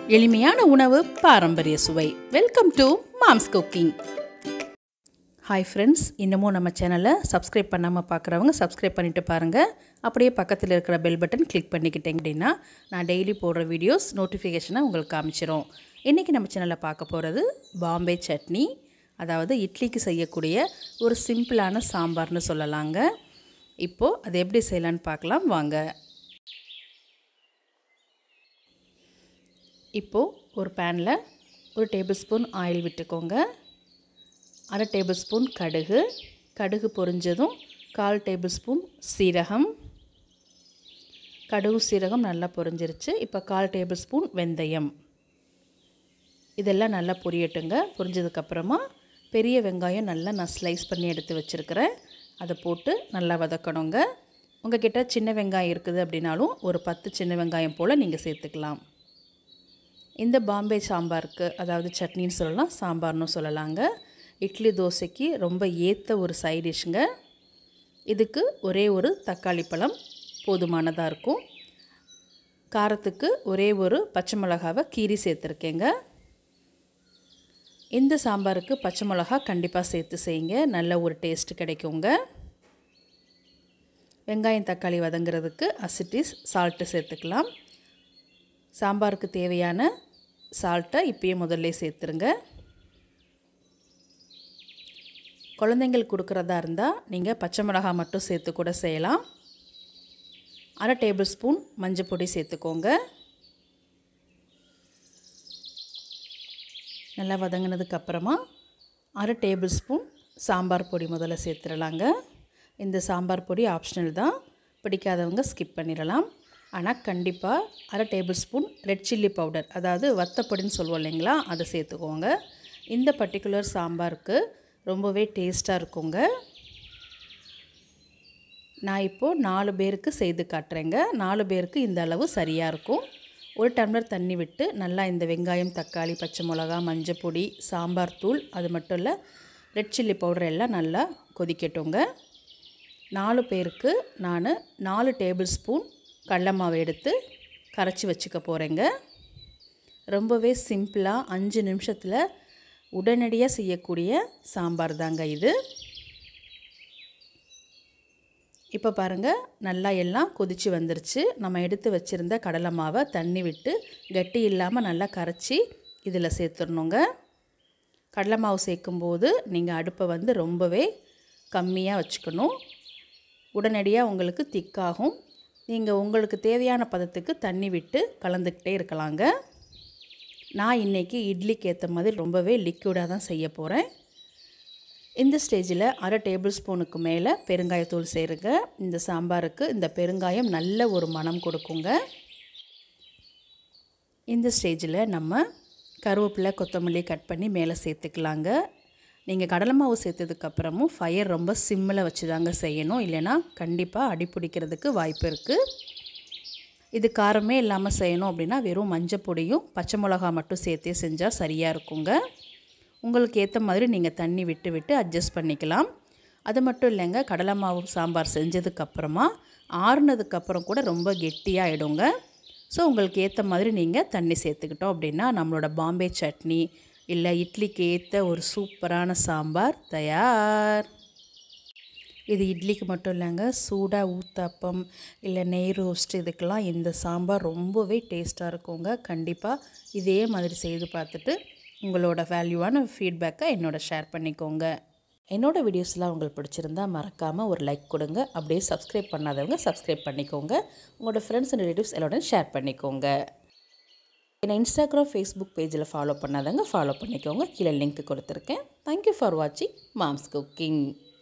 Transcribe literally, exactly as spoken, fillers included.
எளிமையான உணவு பாரம்பரிய சுவை. Welcome to Mom's Cooking. Hi friends, இன்னமும் நம்ம சேனலை சப்ஸ்கிரைப் பண்ணாமல் பார்க்குறவங்க சப்ஸ்கிரைப் பண்ணிவிட்டு பாருங்கள். அப்படியே பக்கத்தில் இருக்கிற பெல் பட்டன் கிளிக் பண்ணிக்கிட்டேங்க அப்படின்னா நான் டெய்லி போடுற வீடியோஸ் நோட்டிஃபிகேஷனை உங்களுக்கு காமிச்சிரும். இன்றைக்கி நம்ம சேனலில் பார்க்க போகிறது பாம்பே சட்னி, அதாவது இட்லிக்கு செய்யக்கூடிய ஒரு சிம்பிளான சாம்பார்னு சொல்லலாங்க. இப்போது அது எப்படி செய்யலான்னு பார்க்கலாம் வாங்க. இப்போது ஒரு பேனில் ஒரு டேபிள் ஸ்பூன் ஆயில் விட்டுக்கோங்க. அரை டேபிள் ஸ்பூன் கடுகு, கடுகு பொரிஞ்சதும் கால் டேபிள் ஸ்பூன் சீரகம். கடுகு சீரகம் நல்லா பொரிஞ்சிருச்சு. இப்போ கால் டேபிள் ஸ்பூன் வெந்தயம். இதெல்லாம் நல்லா பொரியட்டுங்க. பொரிஞ்சதுக்கப்புறமா பெரிய வெங்காயம் நல்லா நான் ஸ்லைஸ் பண்ணி எடுத்து வச்சுருக்கிறேன். அதை போட்டு நல்லா வதக்கணுங்க. உங்கள் கிட்ட சின்ன வெங்காயம் இருக்குது அப்படின்னாலும் ஒரு பத்து சின்ன வெங்காயம் போல் நீங்கள் சேர்த்துக்கலாம். இந்த பாம்பே சாம்பாருக்கு, அதாவது சட்னின்னு சொல்லலாம், சாம்பார்னு சொல்லலாங்க, இட்லி தோசைக்கு ரொம்ப ஏற்ற ஒரு சைட் டிஷ்ங்க. இதுக்கு ஒரே ஒரு தக்காளி பழம் போதுமானதாக இருக்கும். காரத்துக்கு ஒரே ஒரு பச்சை மிளகாவை கீரி சேர்த்துருக்கேங்க. இந்த சாம்பாருக்கு பச்சை மிளகா கண்டிப்பாக சேர்த்து செய்யுங்க, நல்ல ஒரு டேஸ்ட்டு கிடைக்குங்க. வெங்காயம் தக்காளி வதங்கிறதுக்கு அசிட்டிஸ் சால்ட்டு சேர்த்துக்கலாம். சாம்பாருக்கு தேவையான சால்ட்டை இப்பயே முதல்ல சேர்த்துருங்க. குழந்தைங்களுக்கு கொடுக்குறதா இருந்தால் நீங்கள் பச்சை மிளகாய் மட்டும் சேர்த்து கூட செய்யலாம். அரை டேபிள் ஸ்பூன் மஞ்சள் பொடி சேர்த்துக்கோங்க. நல்லா வதங்கினதுக்கப்புறமா அரை டேபிள் ஸ்பூன் சாம்பார் பொடி முதல்ல சேர்த்துடலாங்க. இந்த சாம்பார் பொடி ஆப்ஷனல் தான், பிடிக்காதவங்க ஸ்கிப் பண்ணிடலாம். ஆனால் கண்டிப்பாக அரை tablespoon red chilli powder, அதாவது வத்தப்பொடின்னு சொல்லுவோம் இல்லைங்களா, அதை சேர்த்துக்கோங்க. இந்த பர்டிகுலர் சாம்பாருக்கு ரொம்பவே டேஸ்ட்டாக இருக்குங்க. நான் இப்போது நாலு பேருக்கு செய்து காட்டுறேங்க. நாலு பேருக்கு இந்த அளவு சரியாக இருக்கும். ஒரு டம்ளர் தண்ணி விட்டு நல்லா இந்த வெங்காயம் தக்காளி பச்சை மிளகா மஞ்சள் பொடி சாம்பார் தூள், அது மட்டும் இல்லை ரெட் சில்லி பவுடர் எல்லாம் நல்லா கொதிக்கட்டுங்க. நாலு பேருக்கு நான் நாலு டேபிள் ஸ்பூன் கடலை மாவு எடுத்து கரைச்சி வச்சுக்க போகிறேங்க. ரொம்பவே சிம்பிளாக அஞ்சு நிமிஷத்தில் உடனடியாக செய்யக்கூடிய சாம்பார் தாங்க இது. இப்போ பாருங்கள், நல்லா எல்லாம் கொதித்து வந்துருச்சு. நம்ம எடுத்து வச்சுருந்த கடலை மாவை தண்ணி விட்டு கட்டி இல்லாமல் நல்லா கரைச்சி இதில் சேர்த்துடணுங்க. கடலை மாவு சேர்க்கும்போது நீங்கள் அடுப்பை வந்து ரொம்பவே கம்மியாக வச்சுக்கணும். உடனடியாக உங்களுக்கு திக்காகும். நீங்கள் உங்களுக்கு தேவையான பதத்துக்கு தண்ணி விட்டு கலந்துக்கிட்டே இருக்கலாங்க. நான் இன்றைக்கி இட்லிக்கு ஏற்ற மாதிரி ரொம்பவே லிக்விடாக தான் செய்ய போகிறேன். இந்த ஸ்டேஜில் அரை டேபிள் ஸ்பூனுக்கு மேலே பெருங்காயத்தூள் சேருங்க. இந்த சாம்பாருக்கு இந்த பெருங்காயம் நல்ல ஒரு மணம் கொடுக்குங்க. இந்த ஸ்டேஜில் நம்ம கருவேப்பிலை கொத்தமல்லி கட் பண்ணி மேலே சேர்த்துக்கலாங்க. நீங்கள் கடலை மாவு சேர்த்ததுக்கப்புறமும் ஃபயர் ரொம்ப சிம்மில் வச்சு தாங்க செய்யணும், இல்லைனா கண்டிப்பாக அடி பிடிக்கிறதுக்கு வாய்ப்பு இருக்குது. இது காரமே இல்லாமல் செய்யணும் அப்படின்னா வெறும் மஞ்சள் பொடியும் பச்சை மிளகா மட்டும் சேர்த்தே செஞ்சால் சரியாக இருக்குங்க. உங்களுக்கு ஏற்ற மாதிரி நீங்கள் தண்ணி விட்டு விட்டு அட்ஜஸ்ட் பண்ணிக்கலாம். அது மட்டும் இல்லைங்க, கடலை மாவு சாம்பார் செஞ்சதுக்கப்புறமா ஆறுனதுக்கப்புறம் கூட ரொம்ப கெட்டியாகிடுங்க. ஸோ உங்களுக்கு ஏற்ற மாதிரி நீங்கள் தண்ணி சேர்த்துக்கிட்டோம் அப்படின்னா நம்மளோட பாம்பே சட்னி இல்லை இட்லிக்கு ஏற்ற ஒரு சூப்பரான சாம்பார் தயார். இது இட்லிக்கு மட்டும் இல்லைங்க, சூடாக ஊத்தாப்பம் இல்லை நெய் ரோஸ்ட் இதுக்கெல்லாம் இந்த சாம்பார் ரொம்பவே டேஸ்ட்டாக இருக்குங்க. கண்டிப்பாக இதே மாதிரி செய்து பார்த்துட்டு உங்களோட வேல்யூவான ஃபீட்பேக்கை என்னோட ஷேர் பண்ணிக்கோங்க. என்னோடய வீடியோஸ்லாம் உங்களுக்கு பிடிச்சிருந்தா மறக்காமல் ஒரு லைக் கொடுங்க. அப்படியே சப்ஸ்கிரைப் பண்ணாதவங்க சப்ஸ்கிரைப் பண்ணிக்கோங்க. உங்களோட ஃப்ரெண்ட்ஸ் அண்ட் ரிலேட்டிவ்ஸ் எல்லோரும் ஷேர் பண்ணிக்கோங்க. என்னை இன்ஸ்டாகிராம் ஃபேஸ்புக் பேஜில் ஃபாலோ பண்ணாதவங்க ஃபாலோ பண்ணிக்கோங்க. கீழே லிங்க் கொடுத்துருக்கேன். தேங்க்யூ ஃபார் வாட்சிங் மாம்ஸ் குக்கிங்.